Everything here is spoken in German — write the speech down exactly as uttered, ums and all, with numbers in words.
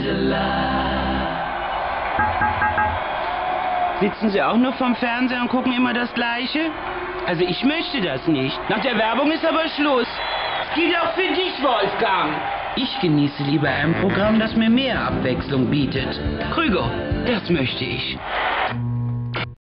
Sitzen Sie auch nur vorm Fernseher und gucken immer das Gleiche? Also ich möchte das nicht. Nach der Werbung ist aber Schluss. Das gilt auch für dich, Wolfgang. Ich genieße lieber ein Programm, das mir mehr Abwechslung bietet. Krüger, das möchte ich.